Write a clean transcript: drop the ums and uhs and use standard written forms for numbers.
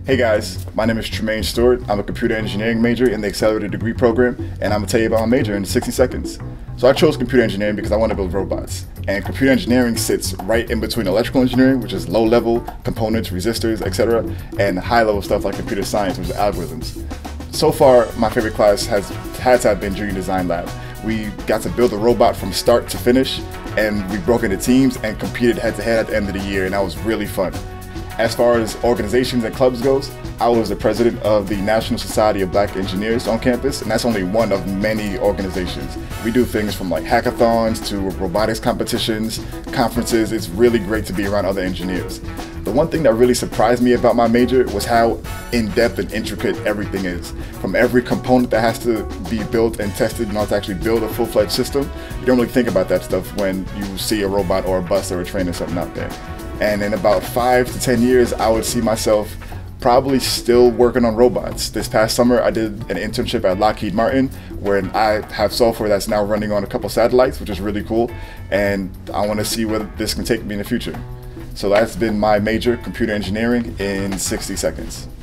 Hey guys, my name is Tremaine Stewart. I'm a computer engineering major in the accelerated degree program, and I'm gonna tell you about my major in 60 seconds. So I chose computer engineering because I want to build robots. And computer engineering sits right in between electrical engineering, which is low level components, resistors, etc., and high level stuff like computer science, which is algorithms. So far, my favorite class has to have been Junior Design Lab. We got to build a robot from start to finish, and we broke into teams and competed head to head at the end of the year, and that was really fun. As far as organizations and clubs goes, I was the president of the National Society of Black Engineers on campus, and that's only one of many organizations. We do things from like hackathons to robotics competitions, conferences. It's really great to be around other engineers. The one thing that really surprised me about my major was how in-depth and intricate everything is. From every component that has to be built and tested in order to actually build a full-fledged system, you don't really think about that stuff when you see a robot or a bus or a train or something out there. And in about 5 to 10 years, I would see myself probably still working on robots. This past summer, I did an internship at Lockheed Martin, where I have software that's now running on a couple satellites, which is really cool. And I want to see where this can take me in the future. So that's been my major, computer engineering, in 60 seconds.